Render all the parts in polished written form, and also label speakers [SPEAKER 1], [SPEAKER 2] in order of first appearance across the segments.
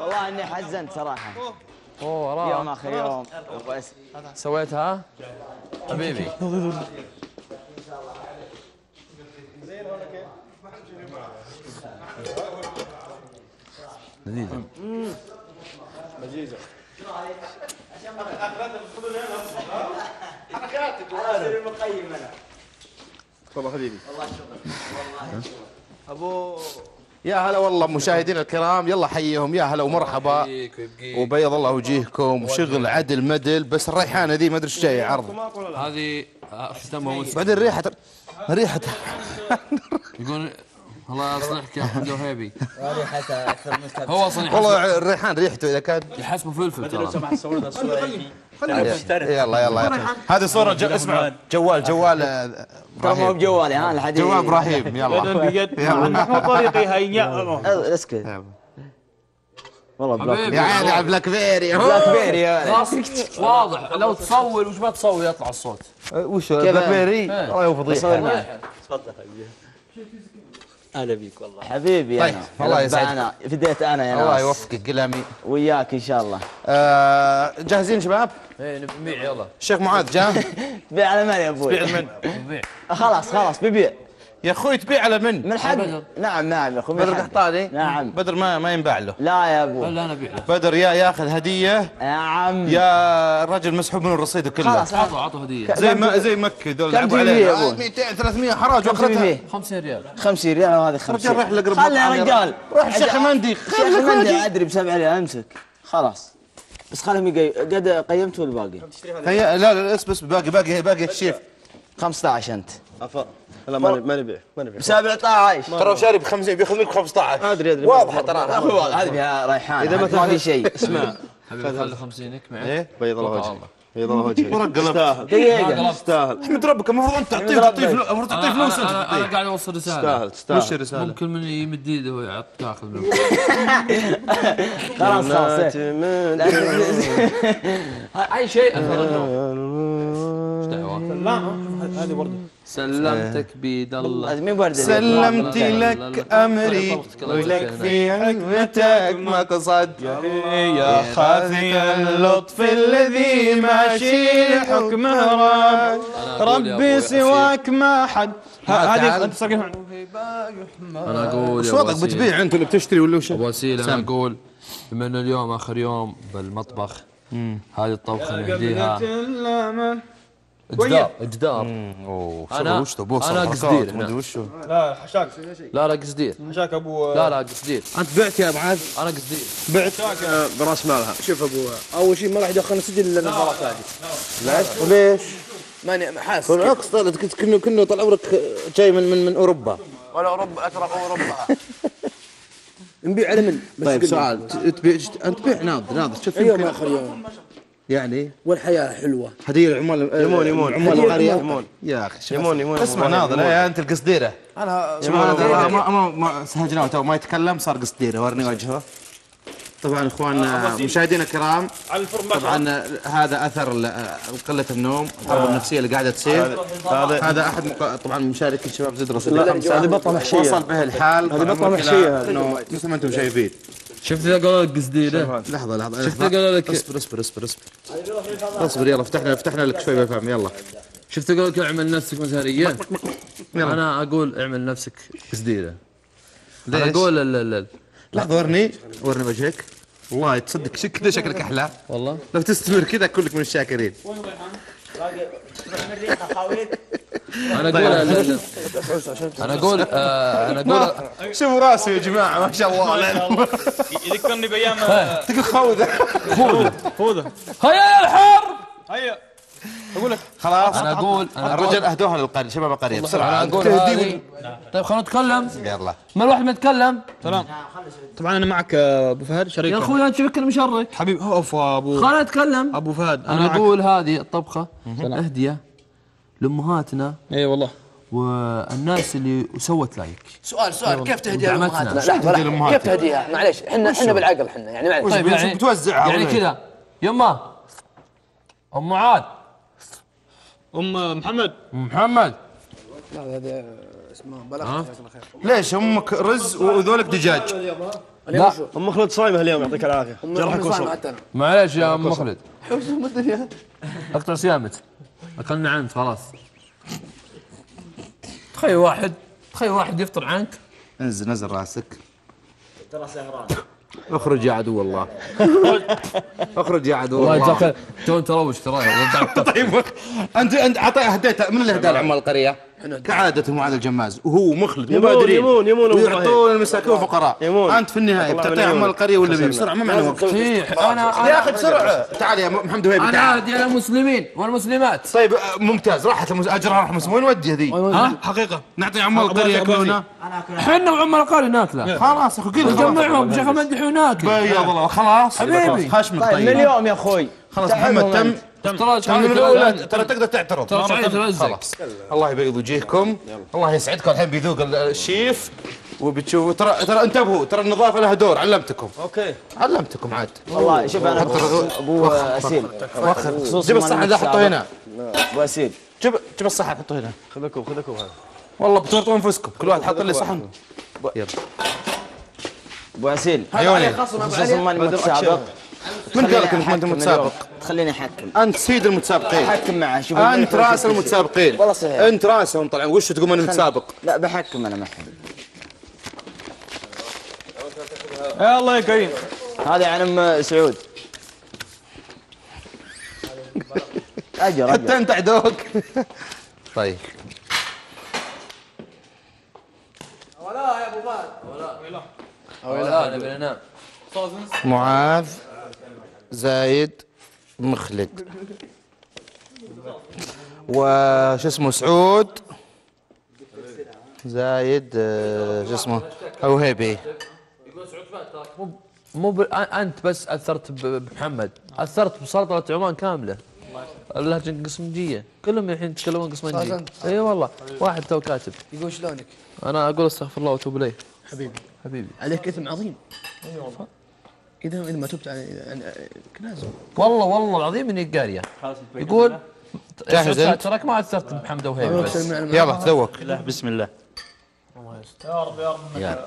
[SPEAKER 1] والله اني حزنت صراحه.
[SPEAKER 2] اوه
[SPEAKER 1] يوم اخر يوم وبس.
[SPEAKER 2] سويتها حبيبي. لذيذة.
[SPEAKER 3] لذيذة.
[SPEAKER 1] حركاتك انا مقيم انا.
[SPEAKER 3] تفضل حبيبي.
[SPEAKER 1] والله شكرا.
[SPEAKER 3] ابو يا هلا والله مشاهدينا الكرام، يلا حيهم يا هلا ومرحبا وبيض الله وجيهكم وشغل عدل مدل. بس الريحانه ذي ما ادري ايش جاي عرض
[SPEAKER 2] هذه
[SPEAKER 3] بعدين ريحه
[SPEAKER 2] يقول الله يصلحك يا احمد وهيبي.
[SPEAKER 1] ريحتها اكثر من
[SPEAKER 2] هو اصلا
[SPEAKER 3] والله الريحان ريحته اذا كان
[SPEAKER 2] يحسبه فلفل ترى.
[SPEAKER 4] لو سمحت صورنا الصورة
[SPEAKER 3] يلا هذه صوره اسمع جوال
[SPEAKER 1] ترى مو بجوالي ها الحديث.
[SPEAKER 3] جوال ابراهيم يلا
[SPEAKER 4] مو طريقي هيا
[SPEAKER 1] اسكت والله
[SPEAKER 2] حبيبي.
[SPEAKER 3] يا عيني على بلاك بيري
[SPEAKER 1] بلاك بيري يا
[SPEAKER 2] خلاص واضح لو تصور وش ما تصور يطلع الصوت.
[SPEAKER 3] وش بلاك بيري والله فضيحه.
[SPEAKER 4] تفضل حبيبي. اهلا بيك والله
[SPEAKER 1] حبيبي.
[SPEAKER 3] طيب الله يسعدك.
[SPEAKER 1] انا فديت انا يا ناس.
[SPEAKER 3] الله يوفقك قلامي
[SPEAKER 1] وياك ان شاء الله.
[SPEAKER 3] جاهزين شباب؟
[SPEAKER 2] ايه نبيع يلا.
[SPEAKER 3] الشيخ معاذ جاء.
[SPEAKER 1] تبيع على من يا ابوي؟
[SPEAKER 3] تبيع من؟
[SPEAKER 2] نبيع.
[SPEAKER 1] خلاص ببيع.
[SPEAKER 3] يا اخوي تبيع على من؟
[SPEAKER 1] من حق. نعم يا اخوي.
[SPEAKER 3] بدر القحطاني؟
[SPEAKER 1] نعم.
[SPEAKER 3] بدر ما ينباع له.
[SPEAKER 1] لا يا ابوي.
[SPEAKER 2] لا نبيع له.
[SPEAKER 3] بدر يا ياخذ هديه
[SPEAKER 1] يا عم
[SPEAKER 3] يا الرجل مسحوب من الرصيد كله.
[SPEAKER 1] خلاص
[SPEAKER 2] عطوا هديه.
[SPEAKER 3] زي مكه ذول
[SPEAKER 1] كم
[SPEAKER 3] لعبوا
[SPEAKER 1] تبي
[SPEAKER 3] عليه.
[SPEAKER 1] يا أبوي؟
[SPEAKER 3] 200 300 حراج واخرتها
[SPEAKER 2] 50 ريال.
[SPEAKER 1] 50 ريال وهذه 50.
[SPEAKER 3] رجال روح لقرب
[SPEAKER 1] خلي يا رجال.
[SPEAKER 3] روح الشيخ مندي.
[SPEAKER 1] الشيخ مندي ادري ب7 ريال امسك خلاص. بس خلهم قد قيمت والباقي.
[SPEAKER 3] لا بس باقي الشيف
[SPEAKER 1] 15 انت.
[SPEAKER 4] عفوا لا ما نبيع ب
[SPEAKER 1] 17
[SPEAKER 3] ترى شاري ب 50 بياخذ منك 15.
[SPEAKER 4] ادري
[SPEAKER 3] واضحه ترى
[SPEAKER 1] هذه فيها ريحان. اذا ما في شيء
[SPEAKER 4] اسمع
[SPEAKER 2] حبيبي خلي 50 معي.
[SPEAKER 3] ايه
[SPEAKER 4] بيض الله وجهك بيض الله وجهك
[SPEAKER 3] ورق
[SPEAKER 1] دقيقة.
[SPEAKER 4] تستاهل
[SPEAKER 3] احمد ربك المفروض انت تعطيه فلوس
[SPEAKER 2] انا قاعد اوصل رساله.
[SPEAKER 4] تستاهل
[SPEAKER 3] وش الرساله؟
[SPEAKER 2] ممكن من يمد ايده ويعط تاخذ منه.
[SPEAKER 1] خلاص
[SPEAKER 2] اي شيء اثر النوم. ايش دعوه؟
[SPEAKER 4] هذه برضه
[SPEAKER 2] سلمتك بيد الله.
[SPEAKER 1] مين برد
[SPEAKER 3] سلمت لك امري ولك في عزوتك مقصد يا خافي اللطف الذي ماشي حكمه ربي سواك ما حد.
[SPEAKER 4] هذه انت صقلها
[SPEAKER 2] انا اقول
[SPEAKER 3] شو وضعك بتبيع انت اللي بتشتري ولا وش؟
[SPEAKER 2] ابو وسيل انا اقول بما انه اليوم اخر يوم بالمطبخ هذه الطبخه نهديها جدار.
[SPEAKER 3] انا
[SPEAKER 2] قصدير
[SPEAKER 4] لا حشاك
[SPEAKER 2] لا قصدير
[SPEAKER 4] حشاك ابو
[SPEAKER 2] لا قصدير.
[SPEAKER 3] انت بعت يا معاذ؟
[SPEAKER 2] انا قصدير
[SPEAKER 4] بعت براس مالها. شوف ابو اول شيء ما راح يدخلنا سجل الا المباراه هذه.
[SPEAKER 3] ليش؟ وليش؟
[SPEAKER 4] ماني حاسس
[SPEAKER 3] بالعكس كأنه طال عمرك جاي من اوروبا.
[SPEAKER 4] ولا اوروبا اترى اوروبا نبيع على من؟
[SPEAKER 3] طيب سؤال انت تبيع ناضر شوف
[SPEAKER 4] يوم اخر يوم
[SPEAKER 3] يعني
[SPEAKER 4] والحياه حلوه.
[SPEAKER 3] هديه العمال
[SPEAKER 4] يمون
[SPEAKER 3] عمال القريه
[SPEAKER 4] يمون
[SPEAKER 3] يا اخي
[SPEAKER 4] يمون
[SPEAKER 3] اسمع ناظر يا انت القصديره.
[SPEAKER 4] انا
[SPEAKER 3] ما سهجناه تو ما يتكلم صار قصديره. ورني وجهه. طبعا اخواننا مشاهدينا الكرام طبعا هذا اثر قله النوم الضربه النفسيه اللي قاعده تصير. هذا احد طبعا مشارك الشباب زد رصيد
[SPEAKER 4] هذه بطه محشيه.
[SPEAKER 3] وصل به الحال.
[SPEAKER 4] هذه بطه محشيه
[SPEAKER 3] انه مثل ما انتم شايفين.
[SPEAKER 2] شفت اذا قالوا لك قصديره.
[SPEAKER 3] لحظه
[SPEAKER 2] شفت قالوا لك
[SPEAKER 3] اصبر يلا فتحنا لك شوي بفهم يلا.
[SPEAKER 2] شفت قالوا لك اعمل نفسك مزهريه. انا اقول اعمل نفسك قصديره. انا اقول
[SPEAKER 3] لحظه ورني وجهك. والله تصدق كذا شكلك احلى
[SPEAKER 2] والله.
[SPEAKER 3] لو تستمر كذا كلك من الشاكرين.
[SPEAKER 2] انا اقول
[SPEAKER 3] شوفوا راسي يا جماعه ما شاء الله.
[SPEAKER 4] يذكرني بايام
[SPEAKER 3] تقول خوذه
[SPEAKER 4] هيا يا الحرب هيا. اقول لك
[SPEAKER 3] خلاص.
[SPEAKER 2] انا اقول
[SPEAKER 3] الرجال اهدوها للقريه شباب القريه بسرعه.
[SPEAKER 2] انا اقول طيب خلينا نتكلم.
[SPEAKER 3] يلا
[SPEAKER 2] ما الواحد ما يتكلم.
[SPEAKER 4] سلام. طبعا انا معك ابو فهد شريك
[SPEAKER 2] يا اخوي انت شبك المشرك
[SPEAKER 4] حبيبي. اوف ابو
[SPEAKER 2] خلينا نتكلم.
[SPEAKER 4] ابو فهد
[SPEAKER 2] انا اقول هذه الطبخه اهديه لامهاتنا.
[SPEAKER 4] اي والله.
[SPEAKER 2] والناس اللي سوت لايك.
[SPEAKER 5] سؤال كيف تهديها لامهاتنا؟
[SPEAKER 2] لحظه
[SPEAKER 5] كيف تهديها؟ معليش احنا بالعقل احنا يعني معليش.
[SPEAKER 2] طيب يعني
[SPEAKER 3] بتوزعها
[SPEAKER 2] يعني كذا يما ام معاذ
[SPEAKER 4] ام محمد
[SPEAKER 5] لا هذا اسمه بلاغ.
[SPEAKER 3] ليش امك رز وذولك دجاج؟
[SPEAKER 2] لا
[SPEAKER 4] ام مخلد صايمه اليوم يعطيك العافيه جرحك وصل.
[SPEAKER 2] معليش يا ام مخلد اقطع صيامك اكلنا عنك خلاص. تخيل واحد يفطر عنك.
[SPEAKER 3] نزل راسك.
[SPEAKER 1] ترى سهران.
[SPEAKER 3] اخرج يا عدو الله. اخرج يا عدو
[SPEAKER 2] والله
[SPEAKER 3] الله.
[SPEAKER 2] جاك تو تروش ترى.
[SPEAKER 3] طيب انت هديته من اللي هداه لعمال القريه؟ كعادة معاذ الجماز وهو مخلد مبادرين
[SPEAKER 4] يمون
[SPEAKER 3] ويعطون المساكين والفقراء.
[SPEAKER 4] يمون.
[SPEAKER 3] انت في النهايه بتعطي عمال القريه ولا بيه بسرعه ما معنا وقت. يا اخي بسرعه. تعال يا محمد وهيبي
[SPEAKER 2] انا
[SPEAKER 3] تعال.
[SPEAKER 2] عادي على المسلمين والمسلمات.
[SPEAKER 3] طيب ممتاز راحت اجرها راح وين نودي هذي؟
[SPEAKER 2] ها
[SPEAKER 3] حقيقه نعطي عمال القريه ياكلونها.
[SPEAKER 2] احنا وعمر القريه ناكله.
[SPEAKER 3] خلاص اخو قل
[SPEAKER 2] نجمعهم شيخ مدح وناكل.
[SPEAKER 3] بيض الله خلاص
[SPEAKER 2] حبيبي.
[SPEAKER 3] خشمك
[SPEAKER 1] طيب من
[SPEAKER 3] طيب
[SPEAKER 1] اليوم يا اخوي.
[SPEAKER 3] خلاص محمد تم.
[SPEAKER 2] ترى
[SPEAKER 3] ترى تقدر تعترض.
[SPEAKER 2] ترى
[SPEAKER 3] خلاص الله يبيض وجهكم. الله يسعدكم. الحين بيذوق الشيف وبتشوفوا. ترى انتبهوا ترى النظافه لها دور. علمتكم علمتكم عاد.
[SPEAKER 1] والله شوف انا ابو اسيل خصوصا
[SPEAKER 3] جيب الصحن ذا حطه هنا.
[SPEAKER 1] ابو اسيل
[SPEAKER 3] جيب الصحن حطه هنا.
[SPEAKER 4] خذكم هذا
[SPEAKER 3] والله بتورطون انفسكم كل واحد حط لي صحن. يلا
[SPEAKER 1] ابو اسيل
[SPEAKER 3] عيوني
[SPEAKER 1] خصوصا ماني متسابق.
[SPEAKER 3] من قال لك انك ما انت متسابق؟
[SPEAKER 1] تخليني احكم.
[SPEAKER 3] انت سيد المتسابقين.
[SPEAKER 1] احكم معه شوف
[SPEAKER 3] انت راس المتسابقين.
[SPEAKER 1] والله صحيح.
[SPEAKER 3] انت راسهم طلع وش تقول انا متسابق؟
[SPEAKER 1] لا بحكم انا معهم.
[SPEAKER 4] يا الله يا كريم.
[SPEAKER 1] هذا عن ام سعود. اجر
[SPEAKER 3] حتى انت عدوك. طيب
[SPEAKER 2] ولا نبي ننام.
[SPEAKER 3] معاذ زايد مخلد وش اسمه سعود زايد شو اسمه اوهيبي.
[SPEAKER 2] انت بس اثرت بمحمد، اثرت بسلطنه عمان كامله. اللهجه القسمجيه كلهم الحين يتكلمون قسمجي. اي والله واحد تو كاتب
[SPEAKER 5] يقول شلونك؟
[SPEAKER 2] انا اقول استغفر الله واتوب اليه.
[SPEAKER 5] حبيبي عليك اثم عظيم. اذا ما تبت لازم.
[SPEAKER 2] والله العظيم اني قاريه. يقول
[SPEAKER 3] جاهز انت؟
[SPEAKER 2] تراك ما اثرت بمحمد وهيبي بس.
[SPEAKER 3] يلا تذوق.
[SPEAKER 6] بسم الله.
[SPEAKER 2] يا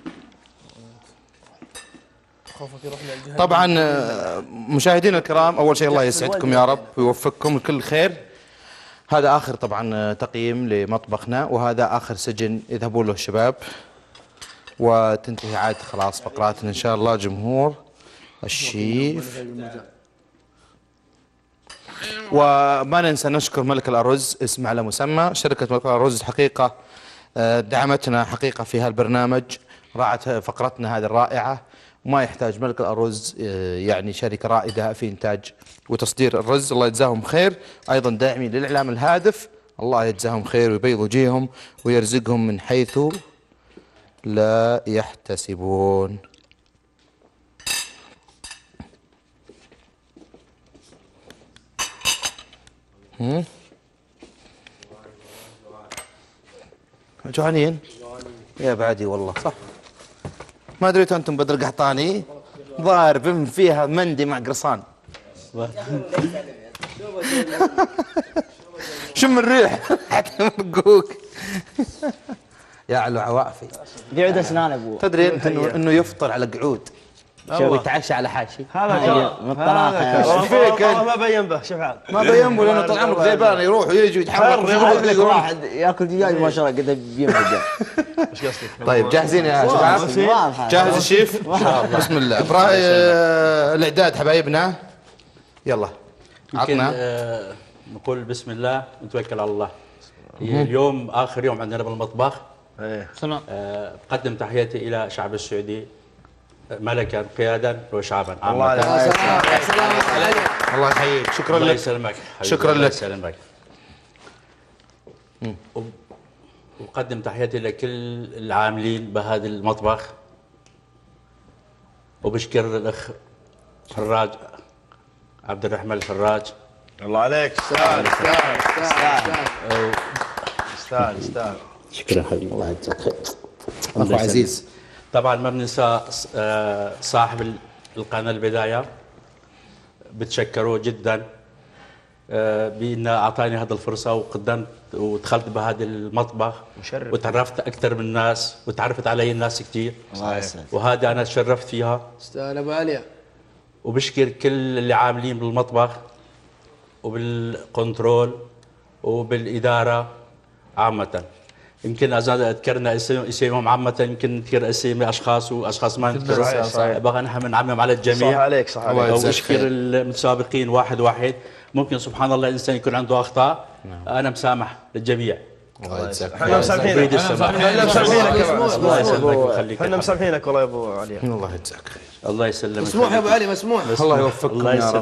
[SPEAKER 3] طبعا مشاهدينا الكرام اول شيء الله يسعدكم يا رب ويوفقكم لكل خير. هذا اخر طبعا تقييم لمطبخنا وهذا اخر سجن يذهبون له الشباب وتنتهي عاد خلاص فقراتنا ان شاء الله. جمهور الشيف وما ننسى نشكر ملك الأرز اسم على مسمى. شركة ملك الأرز حقيقة دعمتنا حقيقة في هالبرنامج، راعت فقرتنا هذه الرائعة وما يحتاج ملك الأرز يعني شركة رائدة في إنتاج وتصدير الرز. الله يجزاهم خير. أيضا داعمين للإعلام الهادف الله يجزاهم خير ويبيض وجيههم ويرزقهم من حيث لا يحتسبون. جوعانين يا بعدي والله صح. ما دريتوا انتم بدر قحطاني ضارب فيها مندي مع قرصان. شم الريح حتى مرقوك يا علو عوافي.
[SPEAKER 1] قعود اسنان ابوه.
[SPEAKER 3] تدري انت انه يفطر على قعود شو يتعشى على حاشي.
[SPEAKER 4] هذا
[SPEAKER 1] من الطلاقه
[SPEAKER 3] وش فيك انت؟
[SPEAKER 4] ما بين به شوف عاد
[SPEAKER 3] ما بين به لانه طال عمرك ذيبان يروح ويجي ويتحرك.
[SPEAKER 1] واحد ياكل دجاج ما شاء الله قد بينفجر.
[SPEAKER 4] ايش قصدك؟
[SPEAKER 3] طيب جاهزين يا شباب؟
[SPEAKER 1] واضحة.
[SPEAKER 3] جاهز الشيف؟ بسم الله. الاعداد حبايبنا يلا عطنا.
[SPEAKER 6] نقول بسم الله ونتوكل على الله. اليوم اخر يوم عندنا بالمطبخ. اقدم تحياتي الى شعب السعودي ملكا قيادا وشعبا
[SPEAKER 3] الله الله يحييك. شكرا
[SPEAKER 6] الله
[SPEAKER 3] لك.
[SPEAKER 6] يسلمك.
[SPEAKER 3] شكرا
[SPEAKER 6] الله
[SPEAKER 3] لك.
[SPEAKER 6] يسلمك. وأقدم تحياتي لكل العاملين بهذا المطبخ وبشكر الأخ فراج عبد الرحمن الفراج.
[SPEAKER 4] الله عليك. استاذ
[SPEAKER 6] شكرا حبيبي. الله
[SPEAKER 1] يجزاك خير.
[SPEAKER 3] اخو عزيز.
[SPEAKER 6] طبعا ما بننسى صاحب القناة البداية بتشكره جدا بأن أعطاني هذه الفرصة وقدمت ودخلت بهذا المطبخ
[SPEAKER 4] مشرف.
[SPEAKER 6] وتعرفت أكثر من الناس وتعرفت علي الناس كثير،
[SPEAKER 1] الله يسعدك.
[SPEAKER 6] وهذا أنا تشرفت فيها.
[SPEAKER 5] استاذ ابو عليا.
[SPEAKER 6] وبشكر كل اللي عاملين بالمطبخ وبالكنترول وبالإدارة عامة. يمكن إذا ذكرنا اسمهم عامة يمكن نذكر اسامي أشخاص وأشخاص ما نذكرهم، بقى نحن بنعمم على الجميع.
[SPEAKER 4] صح عليك، صح عليك.
[SPEAKER 6] وبشكر المتسابقين واحد واحد. ممكن سبحان الله الإنسان يكون عنده أخطاء، أنا مسامح للجميع.
[SPEAKER 3] الله يجزاك
[SPEAKER 4] احنا مسامحينك، احنا مسامحينك يا معز.
[SPEAKER 6] الله يسلمك ويخليك.
[SPEAKER 4] احنا مسامحينك والله يا ابو علي.
[SPEAKER 3] الله يجزاك خير.
[SPEAKER 6] الله يسلمك.
[SPEAKER 5] مسموح يا ابو علي، مسموح.
[SPEAKER 3] الله يوفقكم يا رب.